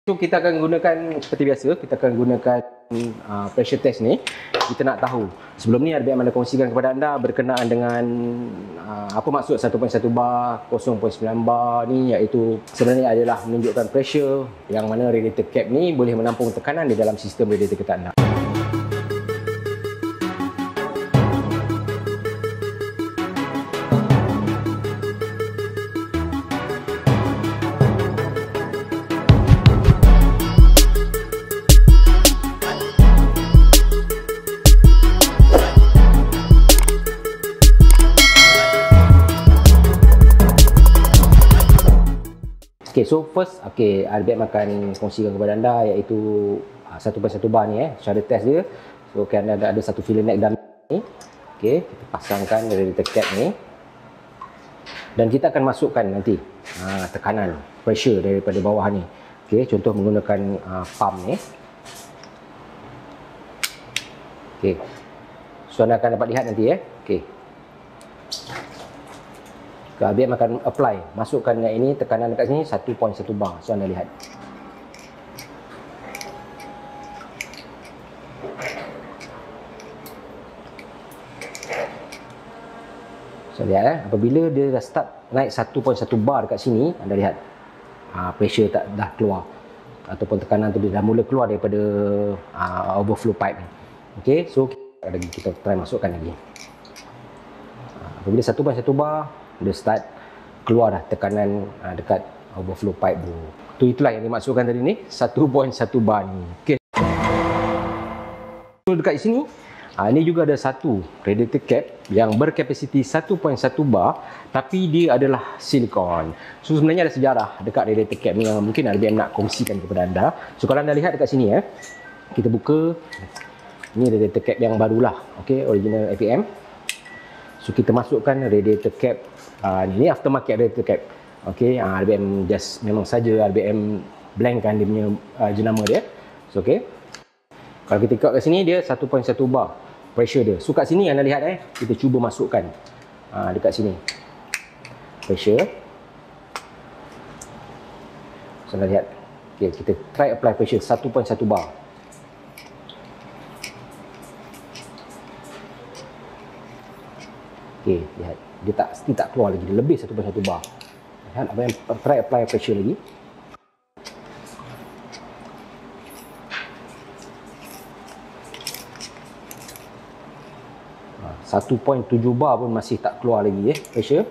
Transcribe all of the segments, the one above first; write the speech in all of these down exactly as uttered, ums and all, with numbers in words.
So kita akan gunakan seperti biasa, kita akan gunakan uh, pressure test ni. Kita nak tahu sebelum ni R B M anda kongsikan kepada anda berkenaan dengan uh, apa maksud satu perpuluhan satu bar, kosong perpuluhan sembilan bar ni, iaitu sebenarnya adalah menunjukkan pressure yang mana radiator cap ni boleh menampung tekanan di dalam sistem radiator kereta anda. Okay, so first, okay, R B M akan kongsikan kepada anda iaitu uh, satu perpuluhan satu bar ni eh, cara test dia. So, okay, anda ada, ada satu filler neck dummy ni. Okay, kita pasangkan radiator cap ni. Dan kita akan masukkan nanti uh, tekanan, pressure daripada bawah ni. Okay, contoh menggunakan uh, pump ni. Okay, so anda akan dapat lihat nanti eh. Okay. R B M akan apply, masukkan yang ini, tekanan dekat sini satu perpuluhan satu bar. So anda lihat. So lihat eh, apabila dia dah start naik satu perpuluhan satu bar dekat sini, anda lihat uh, pressure tak dah keluar ataupun tekanan tu dia dah mula keluar daripada uh, overflow pipe ni. Okey, so lagi kita try masukkan lagi. Uh, apabila satu perpuluhan satu bar dia start keluar dah tekanan uh, dekat overflow pipe tu. Tu itulah yang dimaksudkan tadi ni, satu perpuluhan satu bar ni. Okey. So dekat sini, uh, ni juga ada satu radiator cap yang berkapasiti satu perpuluhan satu bar tapi dia adalah silikon. So sebenarnya ada sejarah dekat radiator cap ni yang mungkin R B M nak kongsikan kepada anda. So kalau anda lihat dekat sini eh, kita buka ni radiator cap yang barulah. Okey, original F A M. So kita masukkan radiator cap. Uh, ni aftermarket radiator cap. Okey, uh, R B M just memang saja R B M blankkan dia punya uh, jenama dia. So okey. Kalau kita tengok kat sini dia satu perpuluhan satu bar pressure dia. So kat sini anda lihat eh, kita cuba masukkan uh, dekat sini pressure. So anda lihat. Okey, kita try apply pressure satu perpuluhan satu bar. Okey, lihat. Dia tak, dia tak keluar lagi, dia lebih satu perpuluhan satu bar. Lihat, apa yang try apply pressure lagi. satu perpuluhan tujuh bar pun masih tak keluar lagi eh, pressure.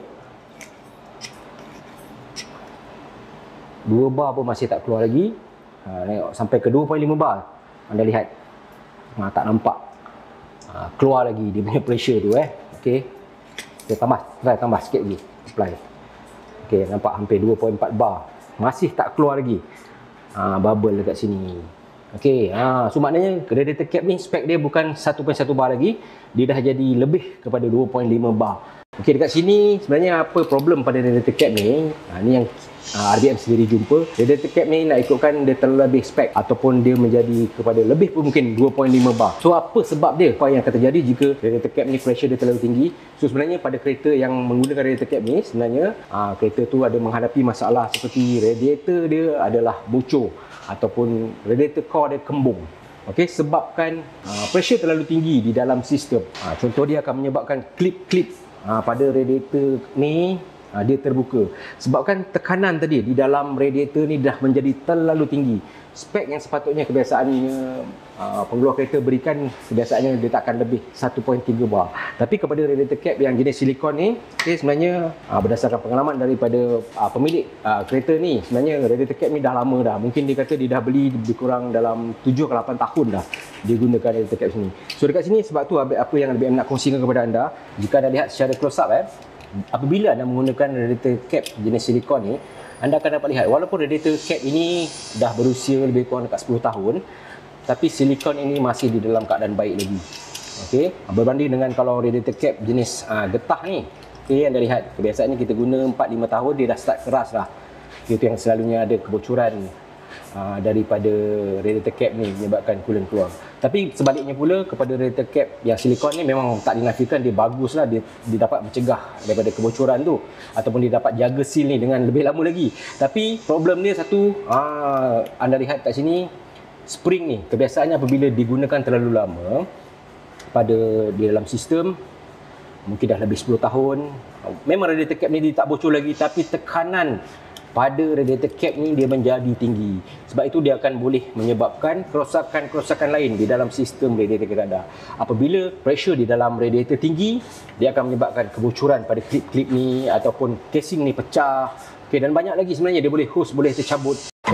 dua bar pun masih tak keluar lagi. Ha, tengok, sampai ke dua perpuluhan lima bar. Anda lihat. Ha, tak nampak. Ha, keluar lagi dia punya pressure tu eh. Okey. Kita tambah, try tambah sikit lagi, apply. Okey, nampak hampir dua perpuluhan empat bar. Masih tak keluar lagi. Ha, bubble dekat sini. Okey, ha, so maknanya radiator cap ni spek dia bukan satu perpuluhan satu bar lagi, dia dah jadi lebih kepada dua perpuluhan lima bar. Okey, dekat sini sebenarnya apa problem pada radiator cap ni? Ha, ni yang uh, R B M sendiri jumpa. Radiator cap ni nak ikutkan dia terlebih spek ataupun dia menjadi kepada lebih pun mungkin dua perpuluhan lima bar. So apa sebab dia? Apa yang akan terjadi jika radiator cap ni pressure dia terlalu tinggi? So sebenarnya pada kereta yang menggunakan radiator cap ni sebenarnya uh, kereta tu ada menghadapi masalah seperti radiator dia adalah bocor ataupun radiator core dia kembung. Okey, sebabkan uh, pressure terlalu tinggi di dalam sistem. Uh, contoh dia akan menyebabkan klip-klip uh, pada radiator ni uh, dia terbuka. Sebabkan tekanan tadi di dalam radiator ni dah menjadi terlalu tinggi. Spek yang sepatutnya kebiasaannya uh, pengeluar kereta berikan kebiasaannya dia takkan lebih satu perpuluhan tiga bar. Tapi kepada radiator cap yang jenis silikon ni, okay, sebenarnya uh, berdasarkan pengalaman daripada uh, pemilik uh, kereta ni, sebenarnya radiator cap ni dah lama dah. Mungkin dia kata dia dah beli lebih kurang dalam tujuh ke lapan tahun dah dia gunakan radiator cap sini. So dekat sini sebab tu apa yang R B M nak kongsikan kepada anda, jika anda lihat secara close up eh, apabila anda menggunakan radiator cap jenis silikon ni, anda akan dapat lihat walaupun radiator cap ini dah berusia lebih kurang dekat sepuluh tahun, tapi silikon ini masih di dalam keadaan baik lagi. Okey, berbanding dengan kalau radiator cap jenis uh, getah ni, okey, anda lihat, kebiasaannya kita guna empat lima tahun dia dah start keras dah. Itu yang selalunya ada kebocoran uh, daripada radiator cap ni menyebabkan coolant keluar. Tapi sebaliknya pula kepada radiator cap yang silikon ni memang tak dinafikan dia bagus lah, dia, dia dapat mencegah daripada kebocoran tu ataupun dia dapat jaga seal ni dengan lebih lama lagi. Tapi problem dia satu, uh, anda lihat kat sini spring ni kebiasaannya apabila digunakan terlalu lama pada di dalam sistem, mungkin dah lebih sepuluh tahun, memang radiator cap ni dia tak bocor lagi, tapi tekanan pada radiator cap ni dia menjadi tinggi. Sebab itu dia akan boleh menyebabkan kerosakan-kerosakan lain di dalam sistem radiator kerada. Apabila pressure di dalam radiator tinggi, dia akan menyebabkan kebocoran pada klip-klip ni ataupun casing ni pecah. Okay, dan banyak lagi sebenarnya, dia boleh hose boleh tercabut.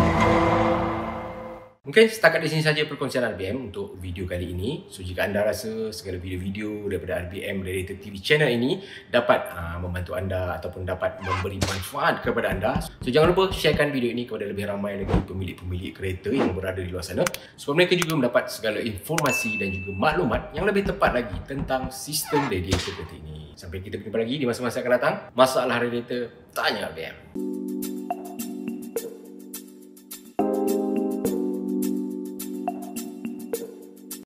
Mungkin setakat di sini saja perkongsian R B M untuk video kali ini. So jika anda rasa segala video-video daripada R B M Radiator T V channel ini dapat uh, membantu anda ataupun dapat memberi manfaat kepada anda, so jangan lupa sharekan video ini kepada lebih ramai lagi pemilik-pemilik kereta yang berada di luar sana, supaya mereka juga mendapat segala informasi dan juga maklumat yang lebih tepat lagi tentang sistem radiator kereta ini. Sampai kita berjumpa lagi di masa-masa akan datang. Masalah radiator, tanya R B M.